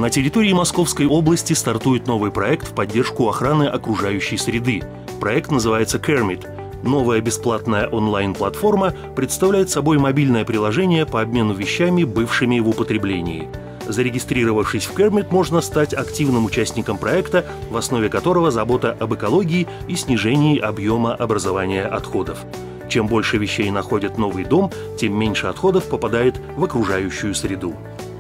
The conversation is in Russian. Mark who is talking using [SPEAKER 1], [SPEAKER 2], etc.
[SPEAKER 1] На территории Московской области стартует новый проект в поддержку охраны окружающей среды. Проект называется Kermit. Новая бесплатная онлайн-платформа представляет собой мобильное приложение по обмену вещами, бывшими в употреблении. Зарегистрировавшись в Kermit, можно стать активным участником проекта, в основе которого забота об экологии и снижении объема образования отходов. Чем больше вещей находят новый дом, тем меньше отходов попадает в окружающую среду.